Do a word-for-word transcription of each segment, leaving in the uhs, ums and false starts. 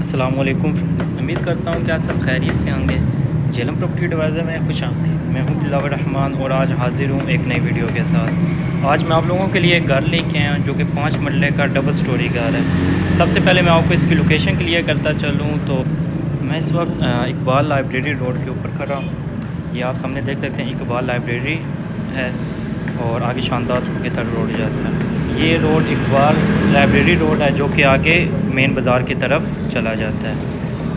अस्सलामुअलैकुम फ्रेंड्स, उम्मीद करता हूँ कि आप सब खैरियत से होंगे। झेलम प्रॉपर्टी एडवाइज़र में खुश आमदीद। मैं हूँ बिलावर रहमान और आज हाजिर हूँ एक नई वीडियो के साथ। आज मैं आप लोगों के लिए एक घर लेके आया हूँ जो कि पाँच मरले का डबल स्टोरी घर है। सबसे पहले मैं आपको इसकी लोकेशन क्लियर करता चलूँ तो मैं इस वक्त इकबाल लाइब्रेरी रोड के ऊपर खड़ा हूँ। ये आप सामने देख सकते हैं, इकबाल लाइब्रेरी है और आगे शानदार की तरफ रोड जाता है। ये रोड इकबाल लाइब्रेरी रोड है जो कि आगे मेन बाज़ार की तरफ चला जाता है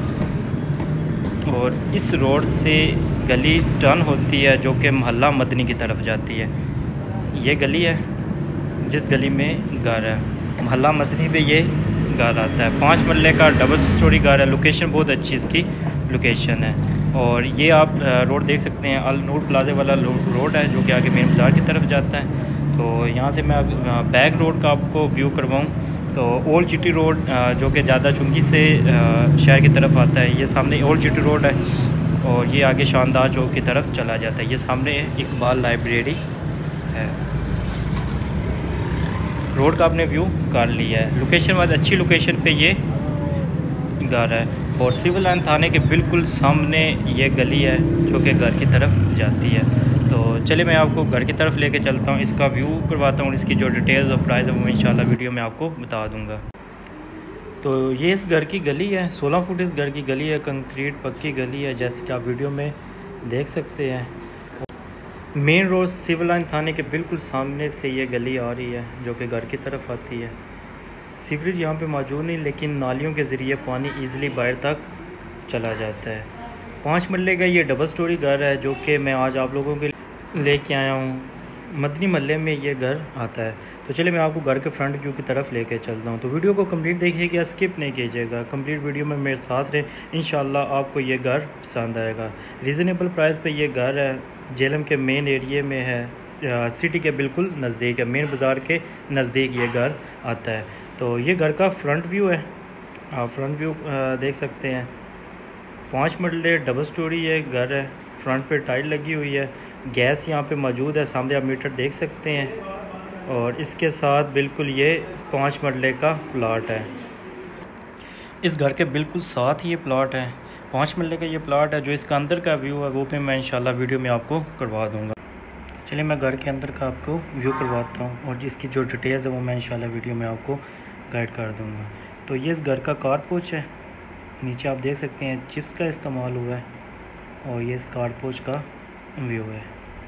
और इस रोड से गली टर्न होती है जो कि मोहल्ला मदनी की तरफ जाती है। ये गली है जिस गली में घर है, मोहल्ला मदनी पे ये घर आता है। पाँच मरले का डबल स्टोरी घर है। लोकेशन बहुत अच्छी इसकी लोकेशन है और ये आप रोड देख सकते हैं, अल नूर प्लाजे वाला रोड है जो कि आगे मेन बाज़ार की तरफ जाता है। तो यहाँ से मैं बैक रोड का आपको व्यू करवाऊँ तो ओल्ड सिटी रोड जो कि ज़्यादा चुंगी से शहर की तरफ आता है, ये सामने ओल्ड सिटी रोड है और ये आगे शानदार चौक की तरफ चला जाता है। ये सामने इकबाल लाइब्रेरी है। रोड का आपने व्यू कर लिया है। लोकेशन वाइज अच्छी लोकेशन पे ये घर है और सिविल लाइन थाने के बिल्कुल सामने ये गली है जो कि घर की तरफ जाती है। तो चलिए मैं आपको घर की तरफ लेके चलता हूँ, इसका व्यू करवाता हूँ, इसकी जो डिटेल्स और प्राइस है वो इंशाल्लाह वीडियो में आपको बता दूँगा। तो ये इस घर की गली है, सोलह फुट इस घर की गली है, कंक्रीट पक्की गली है जैसे कि आप वीडियो में देख सकते हैं। मेन रोड सिविल लाइन थाने के बिल्कुल सामने से ये गली आ रही है जो कि घर की तरफ आती है। सीवरेज यहाँ पे मौजूद नहीं लेकिन नालियों के ज़रिए पानी ईज़िली बाहर तक चला जाता है। पाँच मरले का ये डबल स्टोरी घर है जो कि मैं आज आप लोगों के लेके आया हूँ। मदनी महल्ले में ये घर आता है। तो चलिए मैं आपको घर के फ्रंट व्यू की तरफ लेके चलता हूँ। तो वीडियो को कंप्लीट देखिएगा, स्किप नहीं कीजिएगा, कंप्लीट वीडियो में मेरे साथ रहे, इंशाल्लाह आपको ये घर पसंद आएगा। रीज़नेबल प्राइस पे ये घर है, झेलम के मेन एरिए में है, सिटी के बिल्कुल नज़दीक है, मेन बाज़ार के नज़दीक ये घर आता है। तो ये घर का फ्रंट व्यू है, आप फ्रंट व्यू देख सकते हैं। पाँच मरले डबल स्टोरी ये घर है, फ्रंट पे टाइल लगी हुई है, गैस यहाँ पे मौजूद है, सामने आप मीटर देख सकते हैं और इसके साथ बिल्कुल ये पाँच मरले का प्लॉट है। इस घर के बिल्कुल साथ ही ये प्लॉट है, पाँच मरले का ये प्लॉट है। जो इसका अंदर का व्यू है वो भी मैं इंशाल्लाह वीडियो में आपको करवा दूँगा। चलिए मैं घर के अंदर का आपको व्यू करवाता हूँ और जिसकी जो डिटेल्स है वो मैं इंशाल्लाह वीडियो में आपको गाइड कर दूँगा। तो ये इस घर का कारपोच है, नीचे आप देख सकते हैं चिप्स का इस्तेमाल हुआ है और ये इस कारपोच का व्यू है।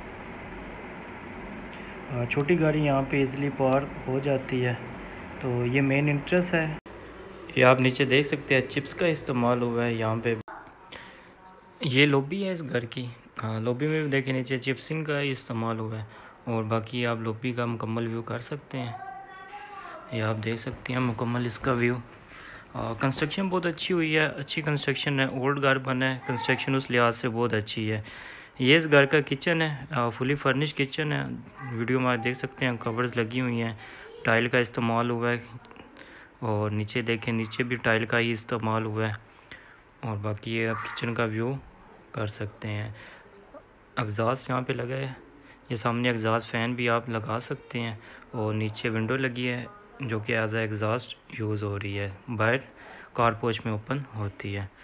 छोटी गाड़ी यहाँ पे इजीली पार हो जाती है। तो ये मेन इंट्रेंस है, ये आप नीचे देख सकते हैं चिप्स का इस्तेमाल हुआ है यहाँ पे। ये लॉबी है इस घर की, हाँ लॉबी में भी देखिए नीचे चिप्सिंग का इस्तेमाल हुआ है और बाकी आप लॉबी का मुकम्मल व्यू कर सकते हैं। ये आप देख सकते हैं मुकम्मल इसका व्यू। कंस्ट्रक्शन बहुत अच्छी हुई है, अच्छी कंस्ट्रक्शन है, ओल्ड घर बना है, कंस्ट्रक्शन उस लिहाज से बहुत अच्छी है। ये इस घर का किचन है, फुली फर्निश किचन है, वीडियो में आप देख सकते हैं कवर्स लगी हुई हैं, टाइल का इस्तेमाल हुआ है और नीचे देखें नीचे भी टाइल का ही इस्तेमाल हुआ है और बाकी ये आप किचन का व्यू कर सकते हैं। एग्जॉस्ट यहाँ पे लगा है, ये सामने एग्जॉस्ट फ़ैन भी आप लगा सकते हैं और नीचे विंडो लगी है जो कि एज ए एग्जॉस्ट यूज़ हो रही है, बाहर कारपोच में ओपन होती है।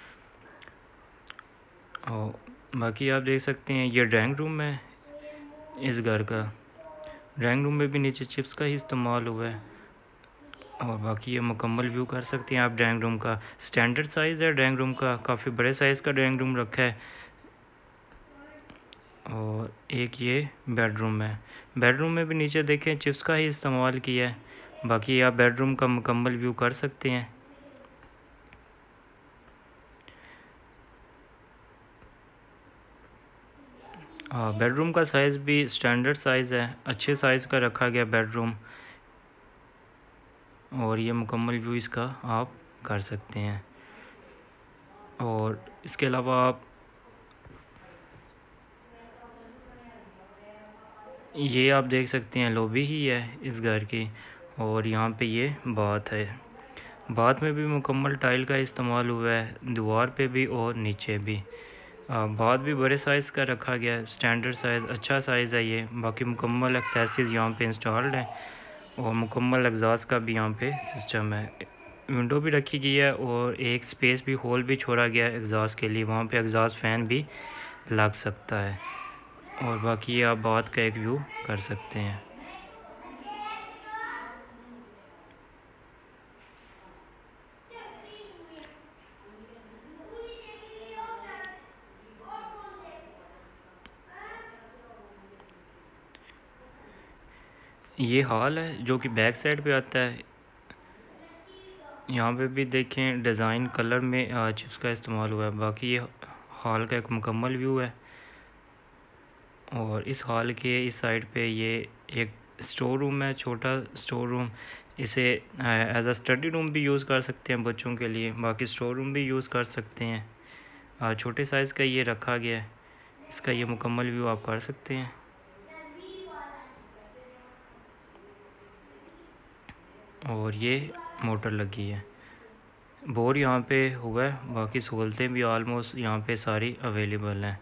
और बाकी आप देख सकते हैं ये ड्राइंग रूम है इस घर का, ड्राइंग रूम में भी नीचे चिप्स का ही इस्तेमाल हुआ है और बाकी ये मुकम्मल व्यू कर सकते हैं आप ड्राइंग रूम का। स्टैंडर्ड साइज़ है ड्राइंग रूम का, काफ़ी बड़े साइज़ का ड्राइंग रूम रखा है। और एक ये बेडरूम है, बेडरूम में भी नीचे देखें चिप्स का ही इस्तेमाल किया है। बाकी आप बेडरूम का मुकम्मल व्यू कर सकते हैं। हाँ बेडरूम का साइज़ भी स्टैंडर्ड साइज़ है, अच्छे साइज़ का रखा गया बेडरूम और ये मुकम्मल व्यू इसका आप कर सकते हैं। और इसके अलावा आप ये आप देख सकते हैं लॉबी ही है इस घर की और यहाँ पे ये बाथ है, बाथ में भी मुकम्मल टाइल का इस्तेमाल हुआ है, दीवार पे भी और नीचे भी। बाथ भी बड़े साइज़ का रखा गया है, स्टैंडर्ड साइज़ अच्छा साइज़ है ये। बाकी मुकम्मल एक्सेसरीज़ यहाँ पे इंस्टॉल्ड है और मुकम्मल एग्जॉस्ट का भी यहाँ पे सिस्टम है। विंडो भी रखी गई है और एक स्पेस भी, होल भी छोड़ा गया है एग्जॉस्ट के लिए, वहाँ पे एग्जॉस्ट फ़ैन भी लग सकता है। और बाकी आप बात का एक व्यू कर सकते हैं। ये हॉल है जो कि बैक साइड पे आता है। यहाँ पे भी देखें डिज़ाइन कलर में चिप्स का इस्तेमाल हुआ है। बाकी ये हॉल का एक मुकम्मल व्यू है। और इस हॉल के इस साइड पे ये एक स्टोर रूम है, छोटा स्टोर रूम। इसे एज अ स्टडी रूम भी यूज़ कर सकते हैं बच्चों के लिए, बाकी स्टोर रूम भी यूज़ कर सकते हैं। छोटे साइज़ का ये रखा गया है। इसका ये मुकम्मल व्यू आप कर सकते हैं। और ये मोटर लगी है, बोर यहाँ पे हुआ है। बाकी सहूलतें भी आलमोस्ट यहाँ पे सारी अवेलेबल हैं।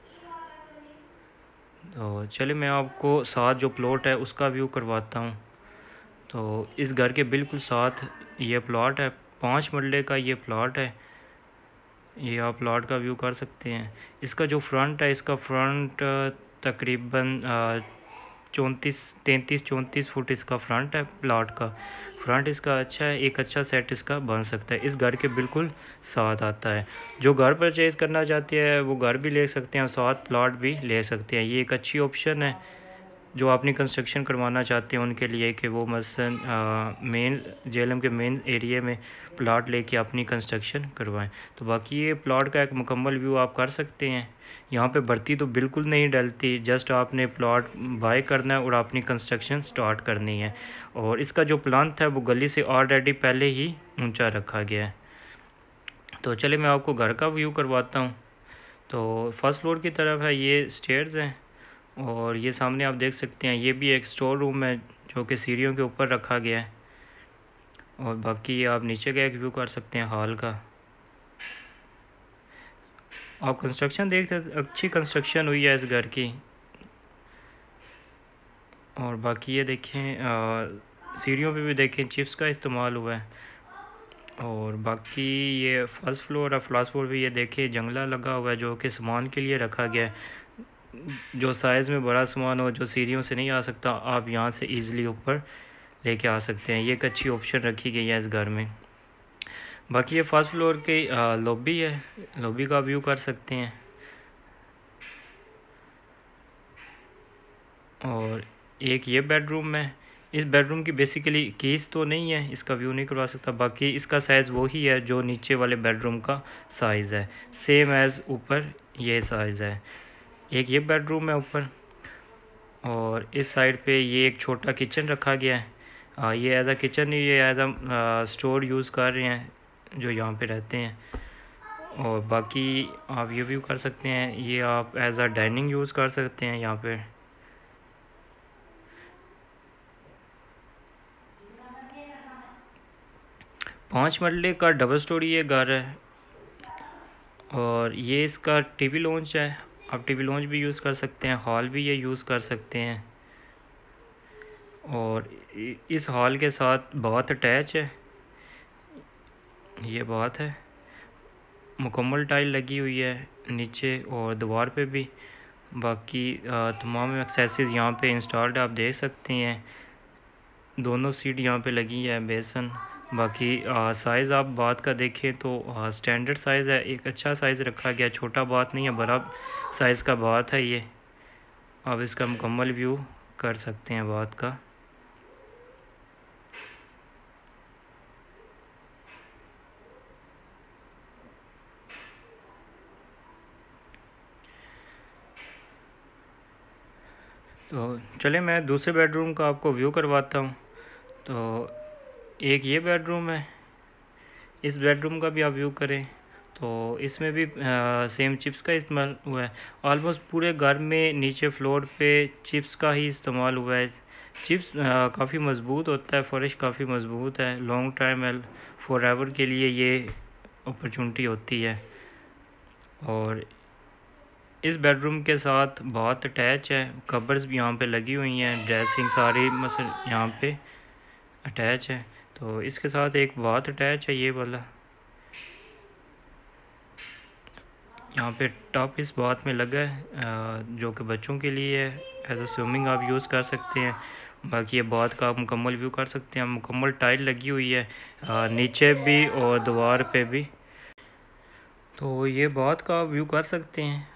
तो चलिए मैं आपको साथ जो प्लॉट है उसका व्यू करवाता हूँ। तो इस घर के बिल्कुल साथ ये प्लॉट है, पाँच मरले का ये प्लॉट है। ये आप प्लॉट का व्यू कर सकते हैं। इसका जो फ्रंट है, इसका फ्रंट तकरीबन चौंतीस तैंतीस चौंतीस फुट इसका फ्रंट है। प्लॉट का फ्रंट इसका अच्छा है, एक अच्छा सेट इसका बन सकता है। इस घर के बिल्कुल साथ आता है। जो घर परचेज़ करना चाहते हैं वो घर भी ले सकते हैं और साथ प्लॉट भी ले सकते हैं। ये एक अच्छी ऑप्शन है जो अपनी कंस्ट्रक्शन करवाना चाहते हैं उनके लिए, कि वो मसलन मेन जेलम के मेन एरिया में प्लॉट लेके अपनी कंस्ट्रक्शन करवाएं। तो बाकी ये प्लॉट का एक मुकम्मल व्यू आप कर सकते हैं। यहाँ पे भर्ती तो बिल्कुल नहीं डलती, जस्ट आपने प्लॉट बाय करना है और अपनी कंस्ट्रक्शन स्टार्ट करनी है। और इसका जो प्लांथ है वो गली से ऑलरेडी पहले ही ऊंचा रखा गया है। तो चलिए मैं आपको घर का व्यू करवाता हूँ। तो फर्स्ट फ्लोर की तरफ है, ये स्टेयर्स हैं। और ये सामने आप देख सकते हैं ये भी एक स्टोर रूम है जो कि सीढ़ियों के ऊपर रखा गया है। और बाकी आप नीचे का एक व्यू कर सकते हैं हॉल का। आप कंस्ट्रक्शन देखते हैं, अच्छी कंस्ट्रक्शन हुई है इस घर की। और बाकी ये देखें सीढ़ियों पे भी देखें चिप्स का इस्तेमाल हुआ है। और बाकी ये फर्स्ट फ्लोर है, फर्स्ट फ्लोर पे ये देखें जंगला लगा हुआ है जो कि सामान के लिए रखा गया है। जो साइज़ में बड़ा सामान हो, जो सीढ़ियों से नहीं आ सकता, आप यहाँ से इजीली ऊपर लेके आ सकते हैं। ये एक अच्छी ऑप्शन रखी गई है इस घर में। बाकी ये फर्स्ट फ्लोर की लॉबी है, लॉबी का व्यू कर सकते हैं। और एक ये बेडरूम है। इस बेडरूम की बेसिकली कीज़ तो नहीं है, इसका व्यू नहीं करवा सकता। बाकी इसका साइज़ वही है जो नीचे वाले बेडरूम का साइज़ है, सेम एज़ ऊपर ये साइज़ है। एक ये बेडरूम है ऊपर। और इस साइड पे ये एक छोटा किचन रखा गया है। आ, ये एज अ किचन नहीं, ये एज अ स्टोर यूज़ कर रहे हैं जो यहाँ पे रहते हैं। और बाकी आप ये व्यू कर सकते हैं, ये आप एज अ डाइनिंग यूज़ कर सकते हैं यहाँ पे। पाँच मरले का डबल स्टोरी ये घर है। और ये इसका टीवी लॉन्च है, आप टीवी लॉन्च भी यूज़ कर सकते हैं, हॉल भी ये यूज़ कर सकते हैं। और इस हॉल के साथ बाथ अटैच है, ये बात है। मुकम्मल टाइल लगी हुई है नीचे और दीवार पे भी। बाकी तमाम एक्सेसरीज यहाँ पे इंस्टॉल्ड आप देख सकते हैं। दोनों सीट यहाँ पे लगी है, बेसन। बाकी साइज़ आप बात का देखें तो स्टैंडर्ड साइज़ है, एक अच्छा साइज़ रखा गया, छोटा बात नहीं है, बड़ा साइज़ का बात है ये। आप इसका मुकम्मल व्यू कर सकते हैं बात का। तो चले मैं दूसरे बेडरूम का आपको व्यू करवाता हूँ। तो एक ये बेडरूम है, इस बेडरूम का भी आप व्यू करें तो इसमें भी आ, सेम चिप्स का इस्तेमाल हुआ है। ऑलमोस्ट पूरे घर में नीचे फ्लोर पे चिप्स का ही इस्तेमाल हुआ है। चिप्स काफ़ी मज़बूत होता है, फर्श काफ़ी मज़बूत है, लॉन्ग टाइम फॉर एवर के लिए ये अपॉर्चुनिटी होती है। और इस बेडरूम के साथ बहुत अटैच है, कबर्स भी यहाँ पे लगी हुई हैं, ड्रेसिंग सारी मसल यहाँ पे अटैच है। तो इसके साथ एक बाथ अटैच है ये वाला, यहाँ पे टॉप इस बाथ में लगा है जो कि बच्चों के लिए है, एज अ स्विमिंग आप यूज़ कर सकते हैं। बाकी ये बाथ का आप मुकम्मल व्यू कर सकते हैं। मुकम्मल टाइल लगी हुई है आ, नीचे भी और दीवार पे भी, तो ये बाथ का आप व्यू कर सकते हैं।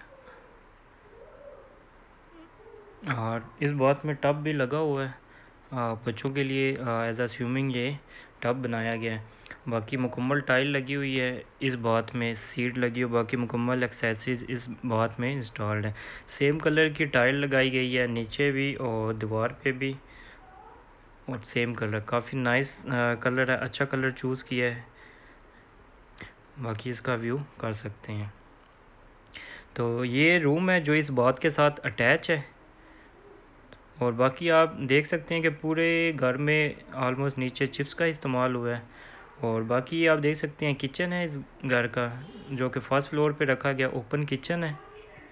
और इस बाथ में टब भी लगा हुआ है आ, बच्चों के लिए एज अ स्विमिंग ये टब बनाया गया है। बाकी मुकम्मल टाइल लगी हुई है इस बाथ में, सीट लगी हुई, बाकी मुकम्मल एक्सेसरीज इस बाथ में इंस्टॉल्ड है। सेम कलर की टाइल लगाई गई है नीचे भी और दीवार पे भी, और सेम कलर, काफ़ी नाइस कलर है, अच्छा कलर चूज़ किया है। बाकी इसका व्यू कर सकते हैं। तो ये रूम है जो इस बाथ के साथ अटैच है। और बाकी आप देख सकते हैं कि पूरे घर में ऑलमोस्ट नीचे चिप्स का इस्तेमाल हुआ है। और बाकी आप देख सकते हैं किचन है इस घर का, जो कि फर्स्ट फ्लोर पे रखा गया ओपन किचन है।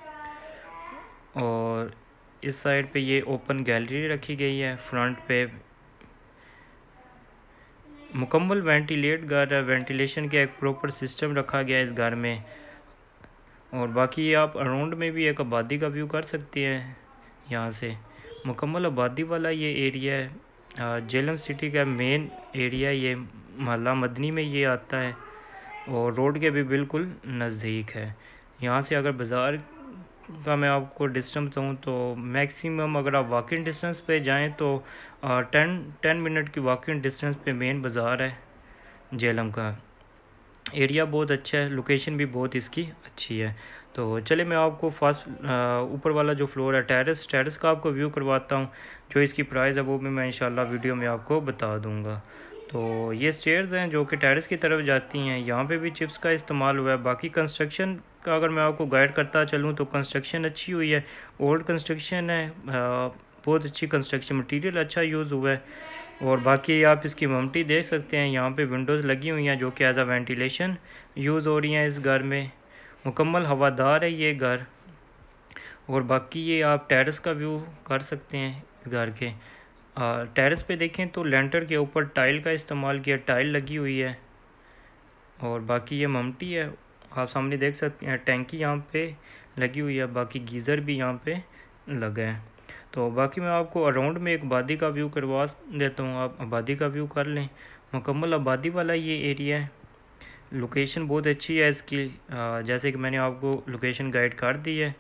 और इस साइड पे ये ओपन गैलरी रखी गई है। फ्रंट पे मुकम्मल वेंटिलेट घर है, वेंटिलेशन का एक प्रॉपर सिस्टम रखा गया है इस घर में। और बाकी आप अराउंड में भी एक आबादी का व्यू कर सकते हैं यहाँ से। मुकम्मल आबादी वाला ये एरिया है, झेलम सिटी का मेन एरिया, ये मोहल्ला मदनी में ये आता है और रोड के भी बिल्कुल नज़दीक है। यहाँ से अगर बाज़ार का मैं आपको डिस्टेंस दूँ तो मैक्सिमम अगर आप वॉकिंग डिस्टेंस पे जाएं तो टेन टेन मिनट की वॉकिंग डिस्टेंस पे मेन बाज़ार है झेलम का। एरिया बहुत अच्छा है, लोकेशन भी बहुत इसकी अच्छी है। तो चले मैं आपको फर्स्ट ऊपर वाला जो फ्लोर है टेरेस टेरेस का आपको व्यू करवाता हूँ। जो इसकी प्राइस है वो भी मैं इंशाल्लाह वीडियो में आपको बता दूँगा। तो ये स्टेयर्स हैं जो कि टेरेस की तरफ जाती हैं। यहाँ पे भी चिप्स का इस्तेमाल हुआ है। बाकी कंस्ट्रक्शन का अगर मैं आपको गाइड करता चलूँ तो कंस्ट्रक्शन अच्छी हुई है, ओल्ड कंस्ट्रक्शन है, बहुत अच्छी कंस्ट्रक्शन, मटीरियल अच्छा यूज़ हुआ है। और बाकी आप इसकी ममटी देख सकते हैं, यहाँ पे विंडोज़ लगी हुई हैं जो कि एज आ वेंटिलेशन यूज़ हो रही हैं इस घर में। मुकम्मल हवादार है ये घर। और बाकी ये आप टेरेस का व्यू कर सकते हैं इस घर के। टेरेस पे देखें तो लेंटर के ऊपर टाइल का इस्तेमाल किया, टाइल लगी हुई है। और बाकी ये ममटी है, आप सामने देख सकते हैं, टैंकी यहाँ पे लगी हुई है। बाकी गीज़र भी यहाँ पे लगा है। तो बाकी मैं आपको अराउंड में एक आबादी का व्यू करवा देता हूँ, आप आबादी का व्यू कर लें। मुकम्मल आबादी वाला ये एरिया है। लोकेशन बहुत अच्छी है इसकी, जैसे कि मैंने आपको लोकेशन गाइड कर दी है।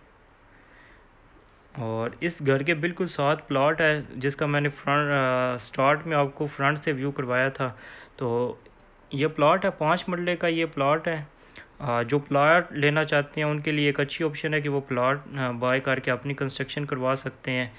और इस घर के बिल्कुल साथ प्लॉट है जिसका मैंने फ्रंट स्टार्ट में आपको फ्रंट से व्यू करवाया था। तो ये प्लॉट है, पाँच मरले का ये प्लॉट है। जो प्लॉट लेना चाहते हैं उनके लिए एक अच्छी ऑप्शन है कि वो प्लॉट बाय करके अपनी कंस्ट्रक्शन करवा सकते हैं।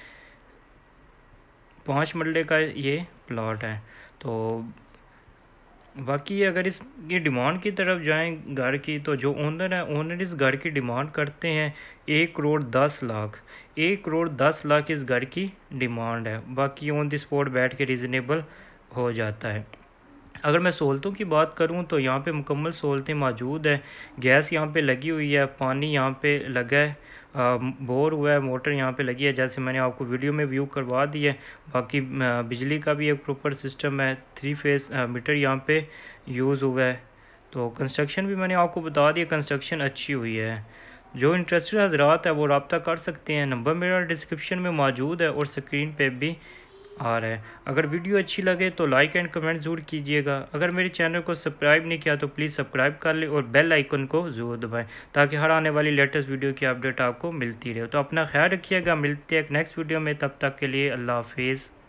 पाँच मरले का ये प्लॉट है। तो बाकी अगर इसकी डिमांड की तरफ जाएं घर की, तो जो ओनर है ओनर इस घर की डिमांड करते हैं एक करोड़ दस लाख एक करोड़ दस लाख इस घर की डिमांड है। बाकी ऑन द स्पॉट बैठ के रीज़नेबल हो जाता है। अगर मैं सहूलतों की बात करूं तो यहाँ पे मुकम्मल सहूलतें मौजूद हैं। गैस यहाँ पे लगी हुई है, पानी यहाँ पे लगा है, आ, बोर हुआ है, मोटर यहाँ पे लगी है जैसे मैंने आपको वीडियो में व्यू करवा दी है। बाकी आ, बिजली का भी एक प्रॉपर सिस्टम है, थ्री फेस मीटर यहाँ पे यूज़ हुआ है। तो कंस्ट्रक्शन भी मैंने आपको बता दिया, कंस्ट्रक्शन अच्छी हुई है। जो इंटरेस्टेड हजरात है वो रब्ता कर सकते हैं, नंबर मेरा डिस्क्रिप्शन में मौजूद है और स्क्रीन पे भी आ रहा है। अगर वीडियो अच्छी लगे तो लाइक एंड कमेंट ज़रूर कीजिएगा। अगर मेरे चैनल को सब्सक्राइब नहीं किया तो प्लीज़ सब्सक्राइब कर ले और बेल आइकन को ज़रूर दबाएं ताकि हर आने वाली लेटेस्ट वीडियो की अपडेट आपको मिलती रहे। तो अपना ख्याल रखिएगा, मिलते हैं एक नेक्स्ट वीडियो में, तब तक के लिए अल्लाह हाफिज़।